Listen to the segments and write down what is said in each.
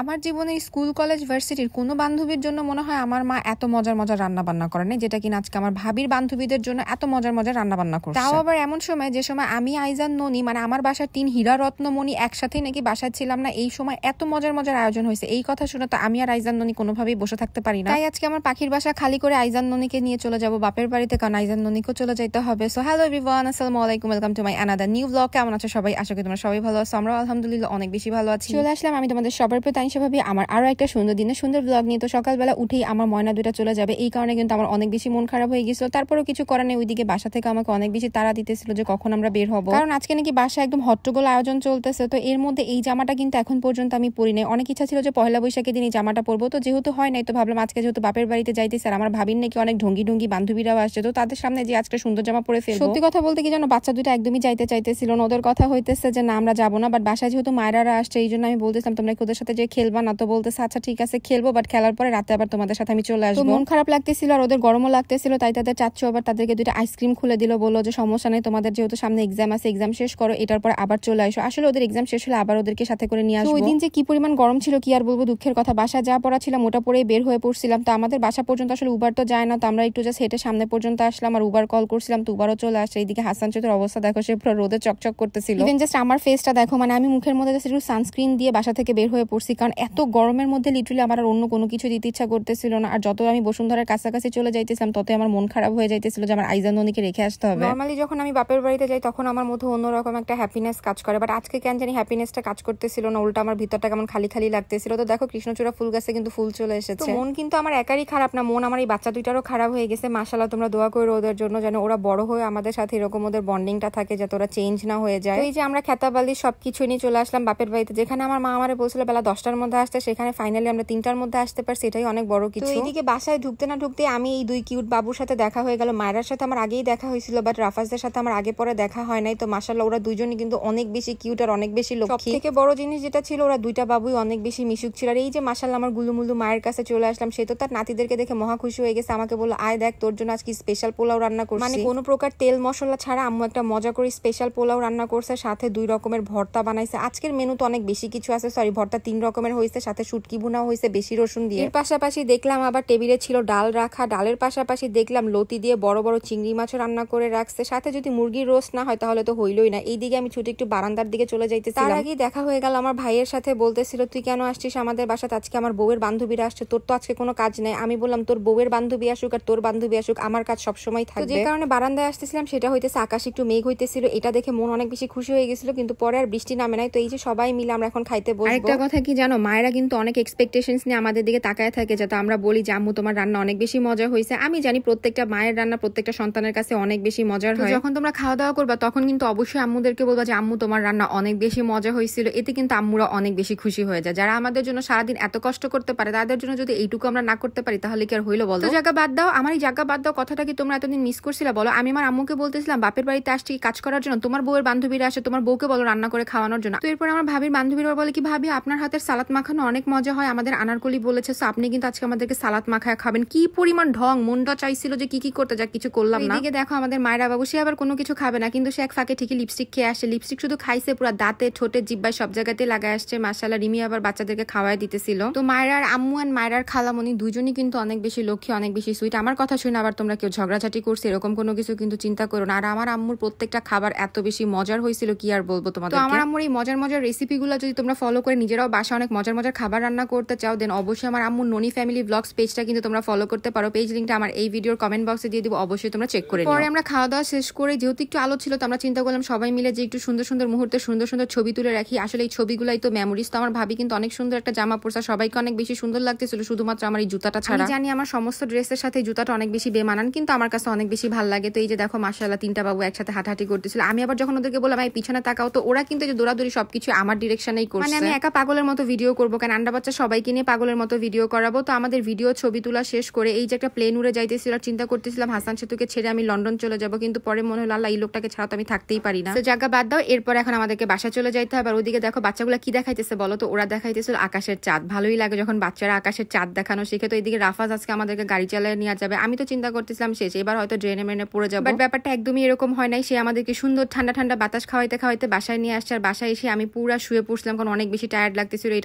আমার জীবনে school college ভার্সিটির কোনো বান্ধবীর জন্য মনে হয় আমার মা এত মজার মজার রান্না বান্না করে না, যেটা কিনা আজকে আমার ভাবির বান্ধবীদের জন্য এত মজার মজার রান্না বান্না করছে। তাও আবার এমন সময় যে সময় আমি আইজান ননি মানে আমার বাসার 3 হীরা রত্নমণি একসাথেই নাকি বাসায় ছিলাম না, এই সময় এত মজার মজার আয়োজন হয়েছে। এই কথা শুনে তো আমি আর আইজান ননি কোনোভাবেই বসে থাকতে পারি না। তাই আজকে আমার পাখির বাসা খালি করে আইজান ননিকে নিয়ে চলে যাব বাপের বাড়িতে, কারণ আইজান ননিকেও চলে যাইতে হবে। সো হ্যালো এভরিওয়ান, আসসালামু আলাইকুম, welcome to my another new blog. কেমন আছো সবাই? আশা করি তোমরা সবাই ভালো আছো। আমরা আলহামদুলিল্লাহ অনেক বেশি ভালো আছি। চলে আসলাম আমি তোমাদের সবার প্রতি আইনসা ভাবি আমার আরো একটা সুন্দর দিনে সুন্দর ব্লগ নিয়ে। তো সকালবেলা উঠেই আমার ময়না দুইটা চলে যাবে, এই কারণে কিন্তু আমার অনেক বেশি মন খারাপ হয়ে গেছিল। তারপরেও কিছু করার নেই, ওইদিকে বাসা থেকে আমাকে অনেক বেশি তাড়া দিতেছিল যে কখন আমরা বের হবো, কারণ আজকে নাকি বাসা একদম হট্টগোল আয়োজন চলতেছে। তো এর মধ্যে এই জামাটা কিন্তু এখন পর্যন্ত আমি পরি নাই। অনেক ইচ্ছা ছিল যে পয়লা বৈশাখের দিন এই জামাটা পরবো, তো যেহেতু হয় নাই তো ভাবলাম আজকে যেহেতু বাপের বাড়িতে যাইতেছে আর আমার ভাবির নাকি অনেক ঢঙ্গি ঢঙ্গি বান্ধবীরাও আসছে, তো তাদের সামনে যে আজকে সুন্দর জামা পরে ফেলবো। সত্যি কথা বলতে কি জানো, বাচ্চা দুটো একদমই যাইতে চাইতেছিল না। ওদের কথা হইতেছে যে না আমরা যাবো না, বাট বাসায় যেহেতু মায়েরা আসছে এই জন্য আমি বলতেছিলাম তোমরা ওদের সাথে যে খেলবা না, তো বলতেছে আচ্ছা ঠিক আছে খেলবো, বাট খেলার পরে রাতে আবার তোমাদের সাথে আমি চলে আসবো। মন খারাপ লাগতেছিল আর ওদের গরমও লাগতেছিল, তাই তাদের চাচ্ছু আবার তাদেরকে দুইটা আইসক্রিম খুলে দিল, বললো যে সমস্যা নেই, তোমাদের যেহেতু সামনে এক্সাম আছে এক্সাম শেষ করো, এটার পরে আবার চলে আসো। আসলে ওদের এক্সাম শেষ হলে আবার ওদেরকে সাথে করে নিয়ে আসবো। ওই দিন যে কি পরিমাণ গরম ছিল কি আর বলবো, দুঃখের কথা। বাসায় যা পড়া ছিলাম ওটা পরেই বের হয়ে পড়ছিলাম। তো আমাদের বাসা পর্যন্ত আসলে উবার তো যায় না, তো আমরা একটু জাস্ট হেঁটে সামনে পর্যন্ত আসলাম আর উবার কল করছিলাম, তো উবারও চলে আসছে। এইদিকে হাসান চতুর অবস্থা দেখো, সে পুরো রোদে চকচক করতেছিল। ইভেন জাস্ট আমার ফেসটা দেখো, মানে আমি মুখের মধ্যে জাস্ট একটু সানস্ক্রিন দিয়ে বাসা থেকে বের হয়ে পড়ছি, কারণ এত গরমের মধ্যে লিটারালি আমার আর অন্য কোনো কিছু দিতে ইচ্ছা করতেছিল না। আর যত আমি বসুন্ধরার কাছাকাছি চলে যাইতেছিলাম ততই আমার মন খারাপ হয়ে যাইতেছিল যে আমার আইজান ননিকে রেখে আসতে হবে। নরমালি যখন আমি বাপের বাড়িতে যাই তখন আমার মধ্যে অন্যরকম একটা হ্যাপিনেস কাজ করে, বাট আজকে কেন জানি হ্যাপিনেসটা কাজ করতেছিল না, উল্টা আমার ভিতরটা কেমন খালি খালি লাগতেছিল। তো দেখো কৃষ্ণচূড়া ফুল গাছে কিন্তু ফুল চলে এসেছে। মন কিন্তু আমার একারই খারাপ না, মন আমার এই বাচ্চা দুইটারও খারাপ হয়ে গেছে। মাশাআল্লাহ তোমরা দোয়া করো ওদের জন্য, যেন ওরা বড় হয়ে আমাদের সাথে এরকম ওদের বন্ডিংটা থাকে, যাতে ওরা চেঞ্জ না হয়ে যায়। এই যে আমরা খেতাবালি সবকিছু নিয়ে চলে আসলাম বাপের বাড়িতে, যেখানে আমার মা আমারে বলছিল বেলা 10টার মধ্যে আসতে, সেখানে ফাইনালি আমরা 3টার মধ্যে আসতে পারছি, এটাই অনেক বড় কিছু। এইদিকে বাসায় ঢুকতে না ঢুকতে আমি এই দুই কিউট বাবুর সাথে দেখা হয়ে গেল। মায়ের সাথে আমার আগেই দেখা হয়েছিল, বাট রাফাজদের সাথে আমার আগে পরে দেখা হয় নাই। তো মাশাআল্লাহ ওরা দুইজনই কিন্তু অনেক বেশি কিউট আর অনেক বেশি লক্ষ্মী। সবথেকে বড় জিনিস যেটা ছিল, ওরা দুইটা বাবুই অনেক বেশি মিশুক ছিল। আর এই যে মাশাআল্লাহ আমার গুলুমুলু মায়ের কাছে চলে আসলাম, সে তো তার নাতিদেরকে দেখে মহা খুশি হয়ে গেছে। আমাকে বললো আয় দেখ তোর জন্য আজকে স্পেশাল পোলাও রান্না করছি, মানে কোনো প্রকার তেল মশলা ছাড়া আম্মু একটা মজা করে স্পেশাল পোলাও রান্না করছে, সাথে 2 রকমের ভর্তা বানাইছে। আজকের মেনু তো অনেক বেশি কিছু আছে, সরি ভর্তা 3 রকমের হয়েছে, সাথে শুটকি ভুনাও হয়েছে বেশি রসুন দিয়ে। এর পাশাপাশি দেখলাম আবার টেবিলে ছিল ডাল রাখা, ডালের পাশাপাশি দেখলাম লতি দিয়ে বড় বড় চিংড়ি মাছও রান্না করে রাখছে, সাথে যদি মুরগির রোস্ট না হয় তাহলে তো হইলই না। এইদিকে আমি ছুটে একটু বারান্দার দিকে চলে যাইতেছিলাম, তার আগেই দেখা হয়ে গেল আমার ভাইয়ের সাথে। বলতেছিল তুই কেন আসছিস আমাদের বাসাতে, আজকে আমার বউয়ের বান্ধবীরা আসছে, তোর তো আজকে কোনো কাজ নেই। আমি বললাম তোর বউয়ের বান্ধবী আসুক আর তোর বান্ধবী আসুক, আমার কাজ সবসময় থাকবে। যে কারণে বারান্দায় আসতেছিলাম সেটা হইতেছে আকাশ একটু মেঘ হইতেছিল, এটা দেখে মন অনেক বেশি খুশি হয়ে গেছিল, কিন্তু পরে আর বৃষ্টি নামে নাই। তো এই যে সবাই মিলে আমরা এখন খাইতে বসবো। আরেকটা কথা কি জানো, মায়েরা কিন্তু অনেক এক্সপেকটেশনস নিয়ে আমাদের দিকে তাকায় থাকে, যাতে আমরা বলি যে আম্মু তোমার রান্না অনেক বেশি মজা হয়েছে। আমি জানি প্রত্যেকটা মায়ের রান্না প্রত্যেকটা সন্তানের কাছে অনেক বেশি মজার হয়। যখন তোমরা খাওয়া দাওয়া করবা তখন কিন্তু অবশ্যই আম্মুদেরকে বলবা যে আম্মু তোমার রান্না অনেক বেশি মজা হয়েছিল, এতে কিন্তু আম্মুরা অনেক বেশি খুশি হয়ে যায়। যারা আমাদের জন্য সারাদিন এত কষ্ট করতে পারে তাদের জন্য যদি এইটুকু আমরা না করতে পারি তাহলে কি আর হইলো বলো? জায়গা বাদ দাও, আমার এই জায়গা বাদ দাও কথাটা কি তোমরা এতদিন মিস করছিলা বলো? আমি আমার আম্মুকে বলতেছিলাম বাপের বাড়িতে আসছি কাজ করার জন্য, তোমার বউয়ের বান্ধবীরা আসে, তোমার বউকে বলো রান্না করে খাওয়ানোর জন্য। তো এরপর আমার ভাবির বান্ধবীরা বলে কি ভাবি আপনার হাতের সালাদ মাখানো অনেক মজা হয়, আমাদের আনারকলি বলেছে, সো আপনি কিন্তু আজকে আমাদেরকে সালাদ মাখায় খাবেন। কি পরিমাণ ঢং, মনটা চাইছিল যে কি কি করতে, যা কিছু করলাম না। এদিকে দেখো আমাদের মায়েরা বাবু, সে আবার কোনো কিছু খাবে না, কিন্তু সে এক ফাঁকে ঠিকই লিপস্টিক খেয়ে আসে। লিপস্টিক শুধু খাইছে, পুরো দাঁতে ঠোঁটে জিব্বায় সব জায়গাতে লাগায় আসছে। মাশাআল্লাহ রিমি আবার বাচ্চাদেরকে খাওয়াই দিতেছিল। তো মায়েরার আম্মু আর মায়েরার খালামণি দুইজনই কিন্তু অনেক বেশি লক্ষ্মী, অনেক বেশি সুইট। আমার কথা শুনে আবার তোমরা কেউ ঝগড়াঝাটি করছে এরকম কোনো কিছু কিন্তু চিন্তা করো না। আর আমার আম্মুর প্রত্যেকটা খাবার এত বেশি মজার হয়েছিল কি আর বলবো তোমাদের। তো আমার আম্মুর এই মজার মজার রেসিপিগুলো যদি তোমরা ফলো করে নিজেরাও বাসা অনেক মজার মজার খাবার রান্না করতে চাও, দেন অবশ্যই আমার আম্মুর ননি ফ্যামিলি ব্লগস পেজটা কিন্তু তোমরা ফলো করতে পারো। পেজ লিঙ্কটা আমার এই ভিডিওর কমেন্ট বক্সে দিয়ে দিব, অবশ্যই তোমরা চেক করে নিও। পরে আমরা খাওয়া দাওয়া শেষ করে যেহেতু একটু আলো ছিল, তো আমরা চিন্তা করলাম সবাই মিলে যে একটু সুন্দর সুন্দর মুহূর্তে সুন্দর সুন্দর ছবি তুলে রাখি। আসলে এই ছবিগুলাই তো মেমোরিজ। তো আমার ভাবি কিন্তু অনেক সুন্দর একটা জামা পরছে, সবাইকে অনেক বেশি সুন্দর লাগতেছিল, শুধুমাত্র আমার এই জুতাটা ছাড়া। জানি আমার সমস্ত ড্রেসের সাথে জুতাটা অনেক বেশি বেমানান, কিন্তু আমার কাছে অনেক বেশি ভালো লাগে। তো এই যে দেখো মাশাআল্লাহ 3টা বাবু একসাথে হাঁটাহাঁটি করতেছিল। আমি আবার যখন ওদেরকে বললাম এই পিছনে তাকাও, তো ওরা কিন্তু যে দৌড়াদৌড়ি সবকিছু আমার ডিরেকশনেই করছে। মানে আমি একা পাগলের মতো ভিডিও করবো কেন, আন্ডা বাচ্চা সবাইকে নিয়ে পাগলের মতো ভিডিও করাবো। তো আমাদের ভিডিও ছবি তোলা শেষ করে এই যে একটা প্লেন উড়ে যাইতেছিল, চিন্তা করতেছিলাম হাসান সেতুকে ছেড়ে আমি লন্ডন চলে যাবো, কিন্তু পরে মনে হলো আল্লাহ এই লোকটাকে ছাড়া তো আমি থাকতেই পারি না। তো জায়গা বাদ দাও, এরপর এখন আমাদেরকে বাসা চলে যাইতে হবে। আর ওইদিকে দেখো বাচ্চাগুলো কি দেখাইতেছে বলো তো, ওরা দেখাইতেছিল আকাশের চাঁদ। ভালোই লাগে যখন বাচ্চারা আকাশের চাঁদ দেখানো শিখে। তো এইদিকে রাফাজ আজকে আমাদেরকে গাড়ি চালিয়ে নিয়ে যাবে। আমি তো চিন্তা করতেছিলাম শেষ, এবার হয়তো ড্রেনে মেনে পড়ে যাবো, বাট ব্যাপারটা একদমই এরকম হয় নাই। সে আমাদেরকে সুন্দর ঠান্ডা ঠান্ডা বাতাস খাওয়াইতে খাওয়াইতে বাসায় নিয়ে আসছে। আর বাসায় এসে আমি পুরা শুয়ে পড়ছিলাম, কারণ অনেক বেশি টায়ার্ড লাগতেছিল। এটা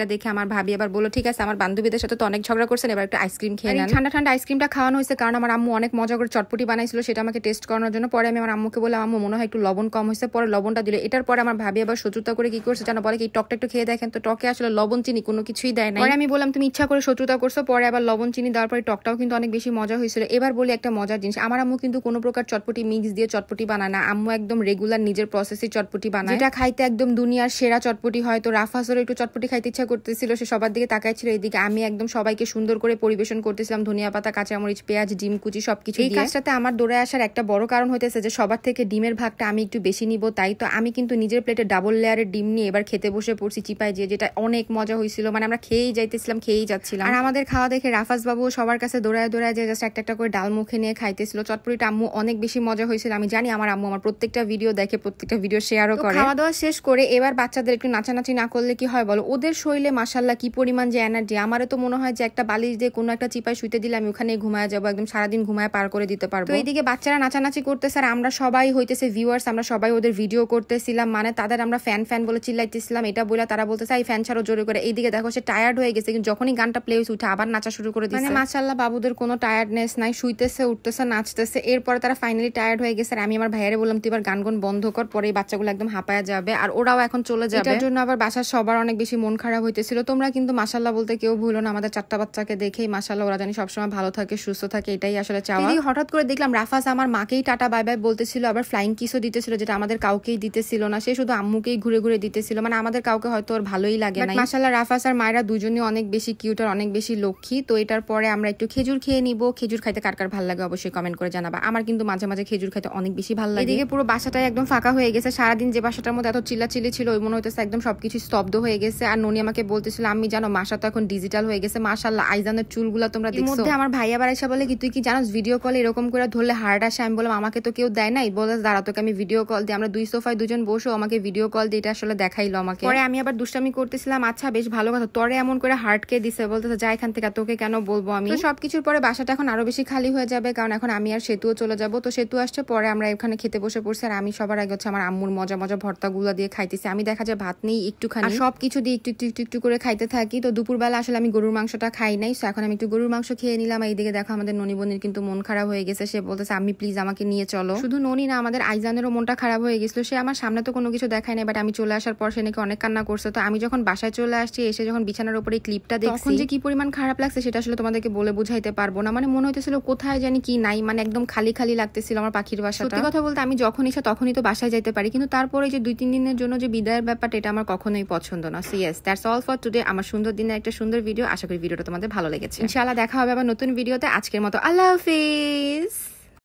দেখে আমার ভাবি আবার বললো ঠিক আছে আমার বান্ধবীদের সাথে তো অনেক ঝগড়া করছেন, এবার একটা আইসক্রিম খেয়ে নেন। ঠান্ডা ঠান্ডা আইসক্রিমটা খাওয়ানো হয়েছে কারণ আমার আম্মু অনেক মজা করে চটপটি বানাইছিল, সেটা আমাকে টেস্ট করানোর জন্য। পরে আমি আমার আম্মুকে বললাম আম্মু মনে হয় একটু লবণ কম হয়েছে, পরে লবণটা দিল। এটার পরে আমার ভাবি আবার শত্রুতা করে কি করছে জানো, বলে কি টকটা একটু খেয়ে দেখেন, তো টকে আসলে লবণ চিনি কোনো কিছুই দেয় না। পরে আমি বললাম তুমি ইচ্ছা করে শত্রুতা করছো, পরে আবার লবণ চিনি দেওয়ার পরে টকটাও কিন্তু অনেক বেশি মজা হয়েছিল। এবার বলি একটা মজার জিনিস, আমার আম্মু কিন্তু কোনো প্রকার চটপটি মিক্স দিয়ে চটপটি বানায় না, আম্মু একদম রেগুলার নিজের প্রসেসে চটপটি বানায়, যেটা খাইতে একদম দুনিয়ার সেরা চটপটি হয়। তো রাফাজেরও একটু চটপটি খাইতে ইচ্ছা করতেছিল, সে সবার দিকে তাকাইছিল, এইদিকে আমি একদম সবাইকে সুন্দর করে পরিবেশন করতেছিলাম, ধনিয়া পাতা, কাঁচামরিচ, পেঁয়াজ, ডিম কুচি সবকিছু। এই কাজটাতে আমার দৌড়ে আসার একটা বড় কারণ হইতেছে যে সবার থেকে ডিমের ভাগটা আমি একটু বেশি নিব, তাই তো আমি কিন্তু নিজের প্লেটে ডাবল লেয়ারের ডিম নিয়ে এবার খেতে বসে পড়ছি চিপায়, যেটা অনেক মজা হয়েছিল। মানে আমরা খেয়েই যাইতেছিলাম, খেয়েই যাচ্ছিলাম। আর আমাদের খাওয়া দেখে রাফাজ বাবু সবার কাছে দৌড়ায় দৌড়ায় যে জাস্ট একটা করে ডাল মুখে নিয়ে খাইতেছিল। চটপটিটা আম্মু অনেক বেশি মজা হয়েছিল। আমি জানি আমার আম্মু আমার প্রত্যেকটা ভিডিও দেখে, প্রত্যেকটা ভিডিও শেয়ারও করে। খাওয়া দাওয়া শেষ করে এবার বাচ্চাদের একটু নাচানাচি না করলে কি হয় বলো, ওদের শরীরে মাশাআল্লাহ কি পরিমাণ যে এনার্জি। আমারও তো মনে হয় যে একটা বালিশ দিয়ে কোনো একটা চিপায় শুইতে দিলে আমি ওখানে ঘুমায় যাবো, একদম সারাদিন ঘুমায় পার করে দিতে পারবো। তো এইদিকে বাচ্চারা নাচানাচি করতেছে আর আমরা সবাই হইতেছে ভিউয়ার্স, আমরা সবাই ওদের ভিডিও করতেছিলাম, মানে তাদের আমরা ফ্যান ফ্যান বলে চিল্লাইতেছিলাম। এটা বলে তারা বলতেছে এই ফ্যান ছাড়ো জোরে করে। এইদিকে দেখো সে টায়ার্ড হয়ে গেছে, কিন্তু যখনই গানটা প্লে হয়েছে উঠে আবার নাচা শুরু করে দিচ্ছে। মানে মাশাআল্লাহ বাবুদের কোনো টায়ার্ডনেস নাই, শুইতেছে উঠতেছে নাচতেছে। এরপরে তারা ফাইনালি টায়ার্ড হয়ে গেছে আর আমি আমার ভাইয়ারে বললাম তুই এবার গান গান বন্ধ কর, পরে এই বাচ্চাগুলো একদম হাঁপায়া যাবে আর ওরাও এখন চলে যাবে। এটার জন্য আবার বাসার সবার অনেক বেশি মন খারাপ হইতেছিল। তোমরা কিন্তু মাশাআল্লাহ বলতে কেউ ভুলো না, আমাদের 4টা বাচ্চাকে দেখেই মাশাআল্লাহ ওরা জানি সবসময় ভালো থাকে, সুস্থ থাকে, এটাই আসলে চাওয়া। হঠাৎ করে দেখলাম রাফাজ আমার মাকেই টাটা বাই বাই বলতেছিল, আবার ফ্লাইং কিসও দিতেছিল, যেটা আমাদের কাউকেই দিতেছিল না, সে শুধু আম্মুকেই ঘুরে ঘুরে দিতেছিল। মানে আমাদের কাউকে হয়তো ওর ভালোই লাগে না। মাশাআল্লাহ রাফাজ আর মায়েরা দুজনই অনেক বেশি কিউট আর অনেক বেশি লক্ষ্মী। তো এটার পরে আমরা একটু খেজুর খেয়ে নিব। খেজুর খাইতে কার কার ভালো লাগে অবশ্যই কমেন্ট করে জানাবা। আমার কিন্তু মাঝে মাঝে খেজুর খাইতে অনেক বেশি ভালো লাগে। এদিকে পুরো বাসাটাই একদম ফাঁকা হয়ে গেছে। সারাদিন যে বাসাটার মধ্যে এত চিল্লাচিল্লি ছিল ওই মনে হইতেছে একদম সবকিছু স্তব্ধ হয়ে গেছে। আর ননি আমাকে বলতেছিল আমি জানো মাসা তো এখন ডিজিটাল হয়ে গেছে। মাশাআল্লাহ আইজানের চুলগুলা তোমরা দেখছো। এর মধ্যে আমার ভাইয়া আবার এসে বলে কি তুই কি জানোস ভিডিও কলে এরকম করে ধরলে হার্ট আসে। আমি বললাম আমাকে তো কেউ দেয় নাই, বলে দাঁড়া তোকে আমি ভিডিও কল দিই। আমরা দুই সোফায় দুজন বসো, আমাকে ভিডিও কল দিয়ে এটা আসলে দেখাইলো আমাকে। পরে আমি আবার দুষ্টামি করতেছিলাম, আচ্ছা বেশ ভালো কথা, তোরে এমন করে হার্টকে দিছে, বলতেছে যা এখান থেকে, তোকে কেন বলবো আমি। তো সবকিছুর পরে বাসাটা এখন আরো বেশি খালি হয়ে যাবে, কারণ এখন আমি আর সেতুও চলে যাবো। তো সেতু আসছে, পরে আমরা এখানে খেতে বসে পড়ছি আর আমি সবার আগে হচ্ছে আমার আম্মুর মজা মজা ভর্তাগুলো দিয়ে খাইতেছি। আমি দেখা যায় ভাত নেই একটুখানি, সবকিছু দিয়ে একটু একটু একটু একটু করে খাইতে থাকি। তো দুপুরবেলা আসলে আমি গরুর মাংসটা খাই নাই, তো এখন আমি একটু গরুর মাংস খেয়ে নিলাম। এইদিকে দেখো আমাদের ননি বোনের কিন্তু মন খারাপ হয়ে গেছে, সে বলতেছে আমি প্লিজ আমাকে নিয়ে চলো। শুধু ননি না, আমাদের আইজানেরও মনটা খারাপ হয়ে গেছিল। সে আমার সামনে তো কোনো কিছু দেখায় নাই, বাট আমি চলে আসার পর সে নাকি অনেক কান্না করছে। তো আমি যখন বাসায় চলে আসছি, এসে যখন বিছানার উপরে ক্লিপটা দেখছি, যে কি পরিমাণ খারাপ লাগছে সেটা আসলে তোমাদেরকে বলে বুঝাইতে পারবো না। মানে মনে হইতেছিল কোথায় জানি কি নাই, মানে একদম খালি খালি লাগতেছিল আমার পাখির বাসাটা। সত্যি কথা বলতে আমি যখন ইচ্ছা তখনই তো বাসায় যাইতে পারি, কিন্তু তারপরে যে 2-3 দিনের জন্য যে বিদায়ের ব্যাপারটা, এটা আমার কখনোই পছন্দ না। So yes, that's all for today. আমার সুন্দর দিনের একটা সুন্দর ভিডিও। আশা করি ভিডিওটা তোমাদের ভালো লেগেছে। ইনশাআল্লাহ দেখা হবে আবার নতুন ভিডিওতে। আজকের মতো আল্লাহ হাফেজ।